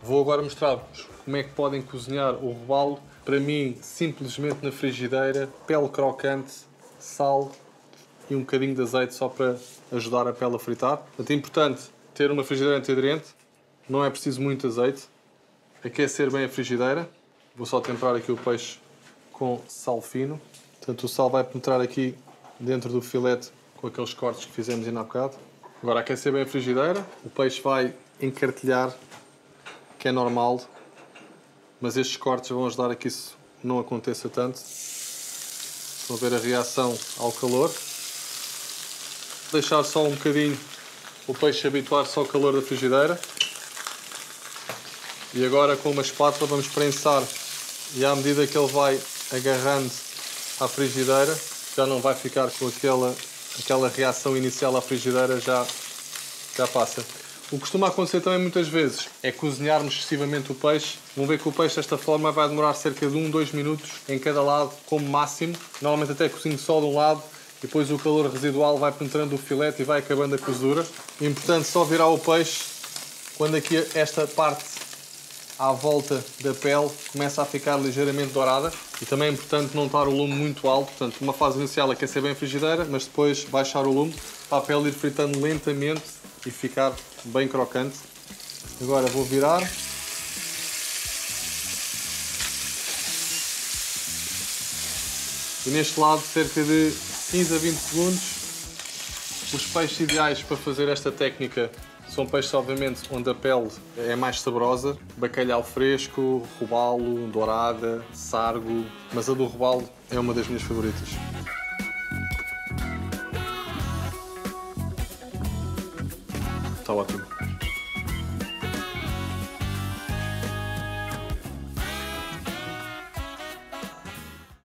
Vou agora mostrar-vos como é que podem cozinhar o robalo. Para mim, simplesmente na frigideira, pele crocante, sal e um bocadinho de azeite só para ajudar a pele a fritar. Portanto, é importante ter uma frigideira antiaderente, não é preciso muito azeite. Aquecer bem a frigideira. Vou só temperar aqui o peixe com sal fino. Portanto, o sal vai penetrar aqui dentro do filete com aqueles cortes que fizemos ainda há bocado. Agora aquecer bem a frigideira, o peixe vai encartilhar, que é normal, mas estes cortes vão ajudar a que isso não aconteça tanto. Vão ver a reação ao calor. Deixar só um bocadinho o peixe habituar-se ao calor da frigideira. E agora com uma espátula vamos prensar, e à medida que ele vai agarrando à frigideira, já não vai ficar com aquela reação inicial à frigideira, já passa. O que costuma acontecer também muitas vezes é cozinharmos excessivamente o peixe. Vão ver que o peixe desta forma vai demorar cerca de 1-2 minutos em cada lado, como máximo. Normalmente até cozinho só de um lado e depois o calor residual vai penetrando o filete e vai acabando a cozedura. É importante só virar o peixe quando aqui esta parte à volta da pele começa a ficar ligeiramente dourada, e também é importante não estar o lume muito alto. Portanto, numa fase inicial aquecer bem a frigideira, mas depois baixar o lume para a pele ir fritando lentamente e ficar bem crocante. Agora vou virar. E neste lado, cerca de 15 a 20 segundos. Os peixes ideais para fazer esta técnica são peixes, obviamente, onde a pele é mais saborosa. Bacalhau fresco, robalo, dourada, sargo. Mas a do robalo é uma das minhas favoritas.